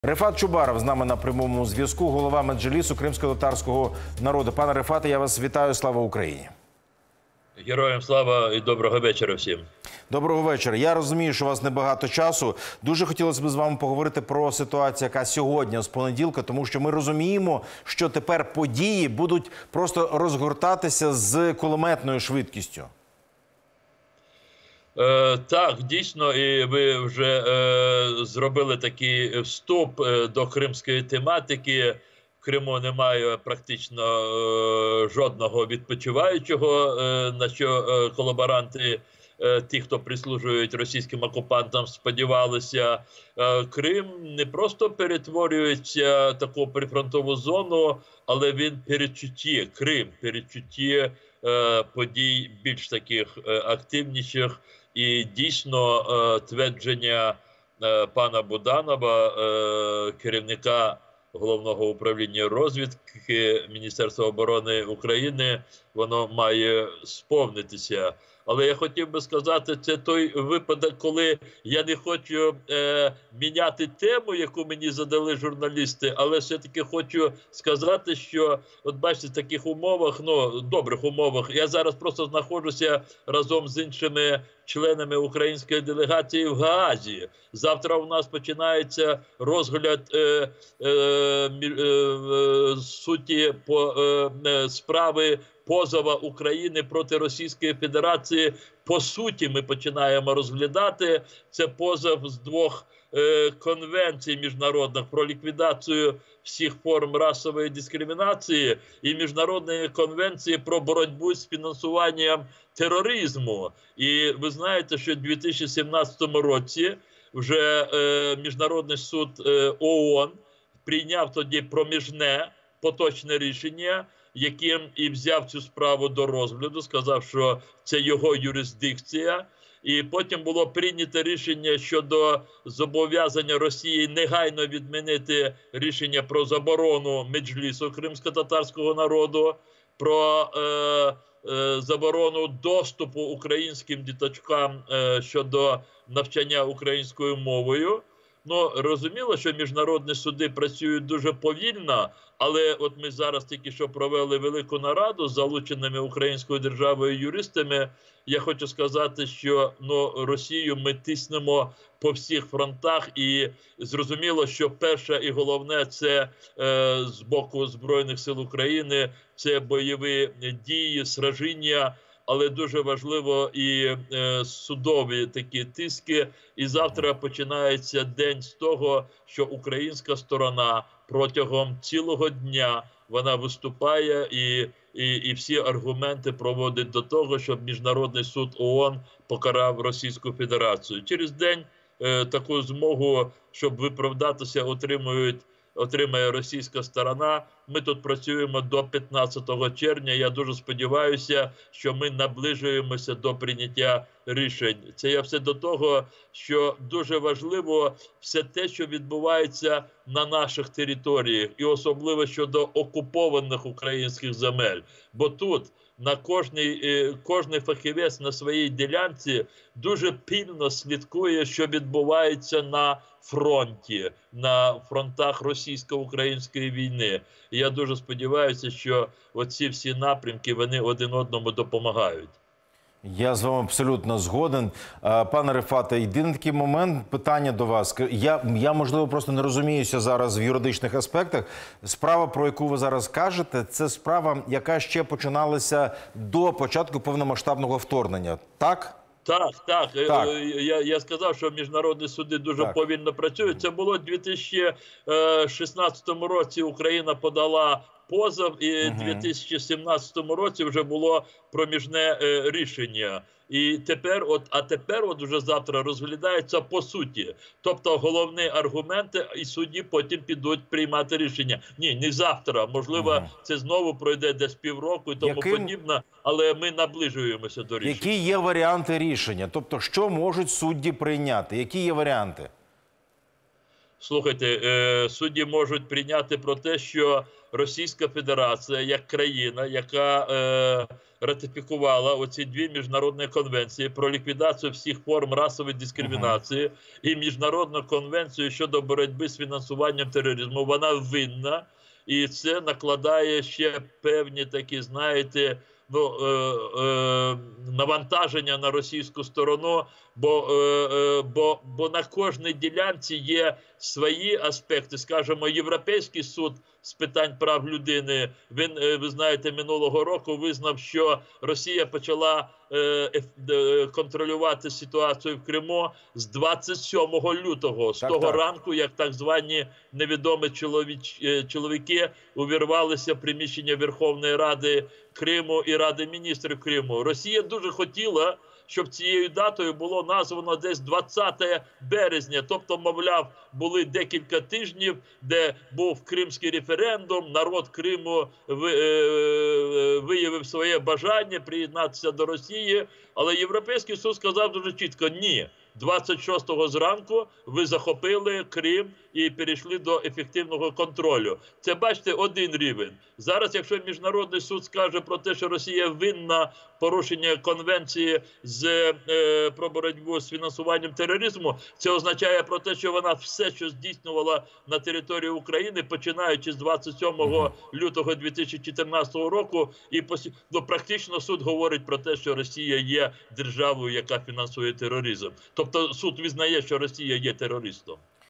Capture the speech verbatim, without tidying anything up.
Рефат Чубаров з нами на прямому зв'язку, голова Меджлісу кримсько-татарського народу. Пане Рефате, я вас вітаю. Слава Україні. Героям слава і доброго вечора всім. Доброго вечора. Я розумію, що у вас небагато часу. Дуже хотілося б з вами поговорити про ситуацію, яка сьогодні, з понеділка, тому що ми розуміємо, що тепер події будуть просто розгортатися з кулеметною швидкістю. Е, так, дійсно, і ви вже е, зробили такий вступ е, до кримської тематики. В Криму немає практично е, жодного відпочиваючого, е, на що е, колаборанти, е, ті, хто прислужують російським окупантам, сподівалися. Е, Крим не просто перетворюється в таку прифронтову зону, але він передчутті, Крим передчутті е, подій більш таких е, активніших. І дійсно е, твердження е, пана Буданова, е, керівника Головного управління розвідки Міністерства оборони України, воно має сповнитися. Але я хотів би сказати, це той випадок, коли я не хочу е, міняти тему, яку мені задали журналісти, але все-таки хочу сказати, що, от бачите, в таких умовах, ну, добрих умовах, я зараз просто знаходжуся разом з іншими членами української делегації в Гаазі. Завтра у нас починається розгляд е, е, е, суті по е, справи позова України проти Російської Федерації. По суті, ми починаємо розглядати. Це позов з двох е, конвенцій міжнародних про ліквідацію всіх форм расової дискримінації і Міжнародної конвенції про боротьбу з фінансуванням тероризму. І ви знаєте, що в дві тисячі сімнадцятому році вже е, Міжнародний суд е, ООН прийняв тоді проміжне поточне рішення, яким і взяв цю справу до розгляду, сказав, що це його юрисдикція. І потім було прийнято рішення щодо зобов'язання Росії негайно відмінити рішення про заборону Меджлісу кримсько-татарського народу, про е, е, заборону доступу українським діточкам е, щодо навчання українською мовою. Ну, розуміло, що міжнародні суди працюють дуже повільно, але от ми зараз тільки що провели велику нараду з залученими українською державою юристами. Я хочу сказати, що ну, Росію ми тиснемо по всіх фронтах, і зрозуміло, що перше і головне – це е, з боку Збройних сил України, це бойові дії, сраження, але дуже важливо і е, судові такі тиски. І завтра починається день з того, що українська сторона протягом цілого дня вона виступає і, і, і всі аргументи проводить до того, щоб Міжнародний суд ООН покарав Російську Федерацію. Через день е, таку змогу, щоб виправдатися, отримують отримає російська сторона. Ми тут працюємо до п'ятнадцятого червня. Я дуже сподіваюся, що ми наближуємося до прийняття рішень. Це я все до того, що дуже важливо все те, що відбувається на наших територіях, і особливо щодо окупованих українських земель. Бо тут на кожний, кожний фахівець на своїй ділянці дуже пильно слідкує, що відбувається на фронті, на фронтах російсько-української війни. І я дуже сподіваюся, що оці всі напрямки, вони один одному допомагають. Я з вами абсолютно згоден. Пане Рефате, єдиний такий момент, питання до вас. Я, я, можливо, просто не розуміюся зараз в юридичних аспектах. Справа, про яку ви зараз кажете, це справа, яка ще починалася до початку повномасштабного вторгнення, так? Так, так. так. Я, я сказав, що міжнародні суди дуже так. повільно працюють. Це було в дві тисячі шістнадцятому році, Україна подала позов, і в дві тисячі сімнадцятому році вже було проміжне е, рішення. І тепер, от, а тепер от вже завтра розглядається по суті. Тобто головні аргументи, і судді потім підуть приймати рішення. Ні, не завтра. Можливо, ага. це знову пройде десь півроку і тому Яким... подібне, але ми наближуємося до рішення. Які є варіанти рішення? Тобто, що можуть судді прийняти? Які є варіанти? Слухайте, е, судді можуть прийняти про те, що Російська Федерація як країна, яка е, ратифікувала оці дві міжнародні конвенції про ліквідацію всіх форм расової дискримінації uh-huh. і Міжнародну конвенцію щодо боротьби з фінансуванням тероризму, вона винна. І це накладає ще певні такі, знаєте, ну, е, е, навантаження на російську сторону, бо, е, е, бо, бо на кожній ділянці є свої аспекти. Скажімо, Європейський суд з питань прав людини, він, е, ви знаєте, минулого року визнав, що Росія почала е, е, контролювати ситуацію в Криму з двадцять сьомого лютого, з так, того так. ранку, як так звані невідомі чоловіч, е, чоловіки увірвалися в приміщення Верховної Ради Криму і Ради міністрів Криму. Росія дуже хотіла, щоб цією датою було названо десь двадцяте березня. Тобто, мовляв, були декілька тижнів, де був кримський референдум, народ Криму виявив своє бажання приєднатися до Росії, але Європейський суд сказав дуже чітко: ні. двадцять шостого зранку ви захопили Крим і перейшли до ефективного контролю. Це, бачите, один рівень. Зараз, якщо Міжнародний суд скаже про те, що Росія винна порушення конвенції з, е, про боротьбу з фінансуванням тероризму, це означає про те, що вона все, що здійснювала на території України, починаючи з двадцять сьомого лютого дві тисячі чотирнадцятого року, і ну, практично суд говорить про те, що Росія є державою, яка фінансує тероризм. Тобто суд визнає, що Росія є терористом.